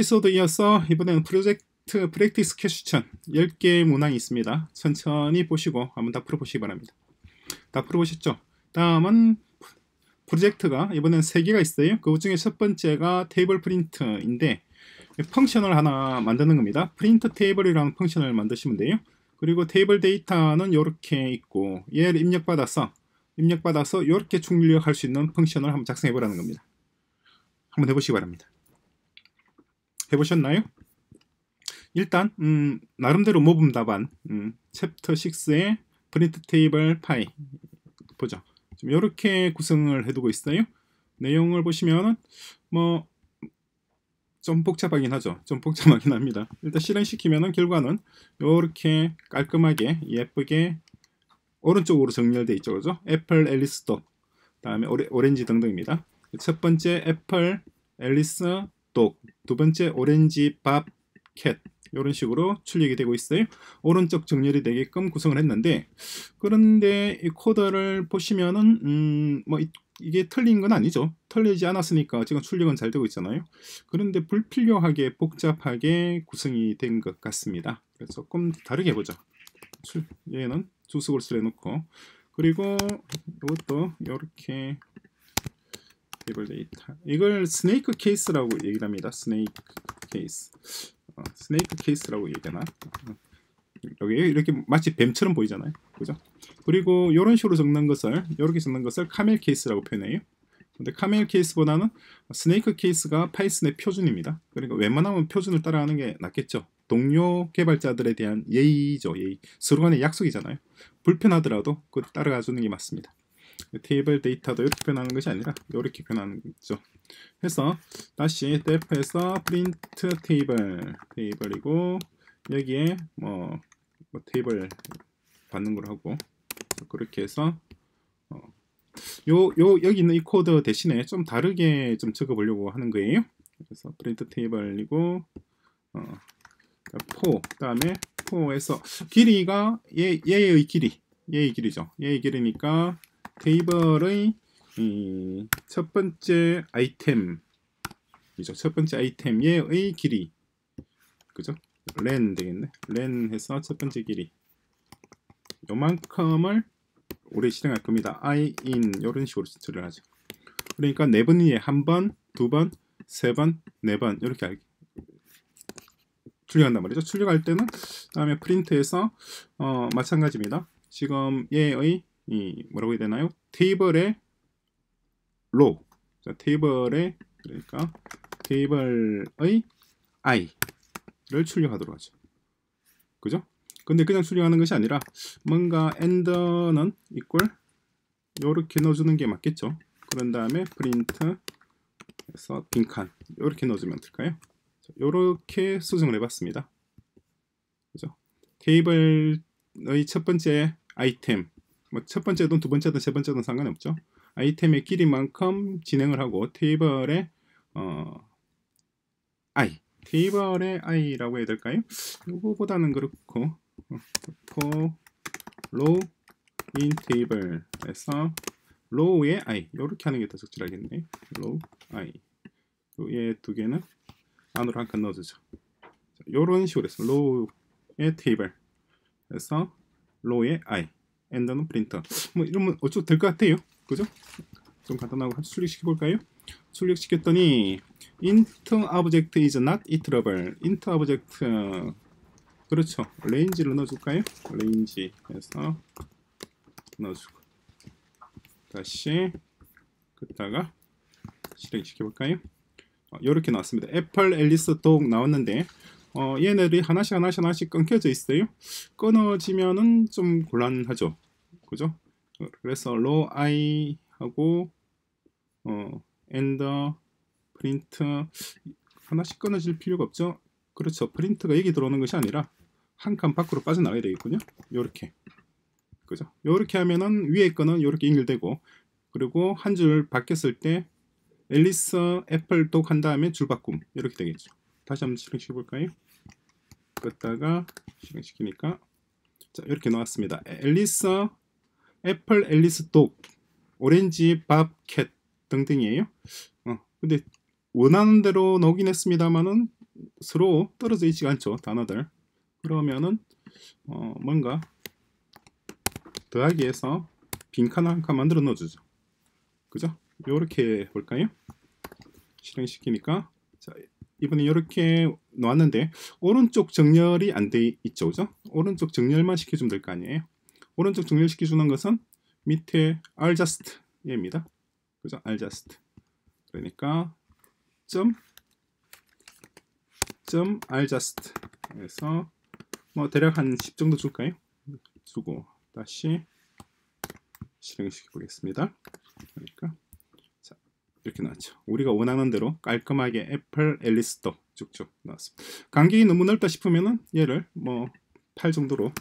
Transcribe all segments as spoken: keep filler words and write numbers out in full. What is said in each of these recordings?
에피소드 이어서 이번에는 프로젝트 프랙티스 퀘스천 열 개 문항이 있습니다. 천천히 보시고 한번 다 풀어보시기 바랍니다. 다 풀어보셨죠? 다음은 프로젝트가 이번엔 세 개가 있어요. 그 중에 첫 번째가 테이블 프린트인데 펑션을 하나 만드는 겁니다. 프린트 테이블이라는 펑션을 만드시면 돼요. 그리고 테이블 데이터는 이렇게 있고 얘를 입력받아서 입력받아서 이렇게 출력할 수 있는 펑션을 한번 작성해 보라는 겁니다. 한번 해보시기 바랍니다. 해보셨나요? 일단 음, 나름대로 모범 답안 음, 챕터 식스의 프린트 테이블 파이 보죠. 지금 이렇게 구성을 해두고 있어요. 내용을 보시면은 뭐 좀 복잡하긴 하죠. 좀 복잡하긴 합니다. 일단 실행시키면은 결과는 이렇게 깔끔하게 예쁘게 오른쪽으로 정렬되어 있죠. 그죠? 애플, 앨리스, 독, 다음에 오레, 오렌지 등등입니다. 첫 번째 애플, 앨리스, 독, 두 번째 오렌지, 밥, 캣 이런 식으로 출력이 되고 있어요. 오른쪽 정렬이 되게끔 구성을 했는데 그런데 이 코드를 보시면은 음, 뭐 이, 이게 틀린 건 아니죠. 틀리지 않았으니까 지금 출력은 잘 되고 있잖아요. 그런데 불필요하게 복잡하게 구성이 된 것 같습니다. 그래서 조금 다르게 해보죠. 출, 얘는 주석을 해놓고 그리고 이것도 이렇게 테이블 데이터 이걸 스네이크 케이스라고 얘기를 합니다. 스네이크 케이스 어, 스네이크 케이스라고 얘기하나? 여기 이렇게 마치 뱀처럼 보이잖아요. 그죠? 그리고 이런 식으로 적는 것을 이렇게 적는 것을 카멜 케이스라고 표현해요. 근데 카멜 케이스보다는 스네이크 케이스가 파이썬의 표준입니다. 그러니까 웬만하면 표준을 따라하는 게 낫겠죠. 동료 개발자들에 대한 예의죠. 예의. 서로 간의 약속이잖아요. 불편하더라도 그걸 따라가 주는 게 맞습니다. 테이블 데이터도 이렇게 표현하는 것이 아니라 이렇게 표현하는 거죠. 해서 다시 def에서 프린트 테이블 테이블이고 여기에 뭐, 뭐 테이블 받는 걸 하고 그렇게 해서 어, 요, 요 여기 있는 이 코드 대신에 좀 다르게 좀 적어 보려고 하는 거예요. 그래서 프린트 테이블이고 어, 포 그다음에 포에서 길이가 얘, 얘의 길이 얘의 길이죠. 얘의 길이니까 테이블의 이, 첫 번째 아이템이죠. 첫 번째 아이템 얘의 길이 그죠? len 되겠네. len 해서 첫 번째 길이 요만큼을 우리 실행할 겁니다. i in 이런 식으로 처리를 하죠. 그러니까 네 번이에 한 번, 두 번, 세 번, 네 번 이렇게 출력한단 말이죠. 출력할 때는 다음에 프린트에서 어, 마찬가지입니다. 지금 얘의 이 뭐라고 해야 되나요? 테이블의 row, 자, 테이블의 그러니까 테이블의 i를 출력하도록 하죠. 그죠? 근데 그냥 출력하는 것이 아니라 뭔가 end는 equal 이렇게 넣어주는 게 맞겠죠. 그런 다음에 print에서 빈칸 이렇게 넣어주면 될까요? 이렇게 수정을 해봤습니다. 그죠? 테이블의 첫 번째 아이템, 뭐 첫 번째든 두 번째든 세 번째든 상관이 없죠. 아이템의 길이만큼 진행을 하고 테이블의 어, i, 테이블의 i라고 해야 될까요? 이거보다는 그렇고 for row in table에서 row의 i 이렇게 하는 게 더 적절하겠네. row i 얘 두 개는 안으로 한 칸 넣어주죠. 이런 식으로 해서 row의 table 에서 row의 i end는 printer 뭐 이러면 어쩌고 될 것 같아요. 그죠? 좀 간단하고 출력시켜 볼까요? 출력시켰더니 int object is not iterable. int object 그렇죠. range를 넣어줄까요? range에서 넣어주고 다시 긋다가 실행시켜 볼까요? 어, 이렇게 나왔습니다. 애플, 앨리스, 독 나왔는데 어, 얘네들이 하나씩 하나씩 하나씩 끊겨져 있어요. 끊어지면은 좀 곤란하죠. 그죠? 그래서 row i 하고 어, and print 하나씩 끊어질 필요가 없죠. 그렇죠. 프린트가 여기 들어오는 것이 아니라 한 칸 밖으로 빠져나가야 되겠군요. 요렇게 그죠? 요렇게 하면은 위에 거는 요렇게 연결되고 그리고 한 줄 바뀌었을 때 앨리스, 애플, 독 한 다음에 줄 바꿈 이렇게 되겠죠. 다시 한번 실행시켜 볼까요? 껐다가 실행시키니까 자 이렇게 나왔습니다. 앨리스, 애플, 앨리스, 독, 오렌지, 밥, 캣 등등이에요. 어, 근데 원하는 대로 나오긴 했습니다만은 서로 떨어져 있지 않죠, 단어들. 그러면은 어, 뭔가 더하기해서 빈칸 한 칸 만들어 넣어주죠. 그죠? 요렇게 볼까요? 실행시키니까 자, 이번에 이렇게 놓았는데 오른쪽 정렬이 안 돼 있죠, 그죠? 오른쪽 정렬만 시켜주면 될 거 아니에요. 오른쪽 정렬 시켜주는 것은 밑에 adjust입니다. 그죠? adjust. 그러니까 점, 점 adjust 해서 뭐 대략 한 십 정도 줄까요? 주고 다시 실행시켜 보겠습니다. 그러니까 자, 이렇게 나왔죠. 우리가 원하는 대로 깔끔하게 애플, 앨리스도 쭉쭉 나왔습니다. 간격이 너무 넓다 싶으면은 얘를 뭐 팔 정도로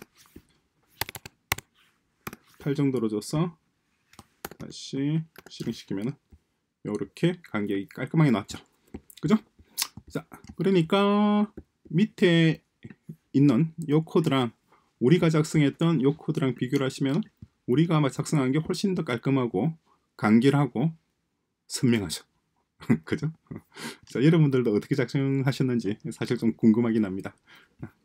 팔 정도로 줘서 다시 실행시키면은 이렇게 간격이 깔끔하게 나왔죠. 그죠? 자, 그러니까 밑에 있는 이 코드랑 우리가 작성했던 이 코드랑 비교를 하시면 우리가 아마 작성한 게 훨씬 더 깔끔하고 간결하고 선명하죠. 그죠? 자, 여러분들도 어떻게 작성하셨는지 사실 좀 궁금하긴 합니다.